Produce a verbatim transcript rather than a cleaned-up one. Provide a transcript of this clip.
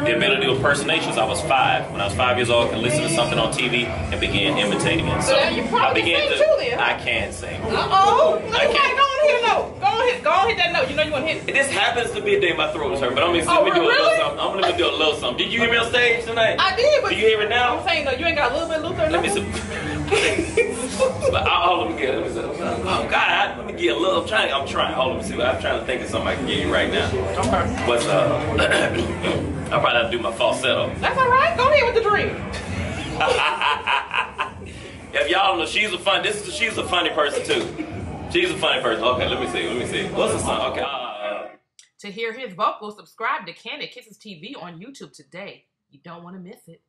the ability to do impersonations. I was five. When I was five years old, I could listen to something on T V and begin imitating it. So, so you probably I began sing to. too, then. I can sing. Uh oh. I can't. Go on, hit a note. Go on, hit. Go on, hit that note. You know you want to hit. This happens to be a day my throat was hurt, but I'm gonna Oh, let me do a really? little something. I'm gonna let me do a little something. Did you hear me on stage tonight? I did, but do you hear it now? I'm saying though, you ain't got a little bit of Luther. Let me see. But I'll, let me get. Let me see. Oh God, let me get a little. I'm trying. I'm trying. Hold on. Let me see. I'm trying to think of something I can give you right now. Okay. But uh, I probably have to do my falsetto. That's all right. Go ahead with the dream. If y'all don't know, she's a fun. This is she's a funny person too. She's a funny person. Okay, let me see. Let me see. What's the song? Okay. Uh, to hear his vocals, subscribe to Kandid Kisses T V on YouTube today. You don't want to miss it.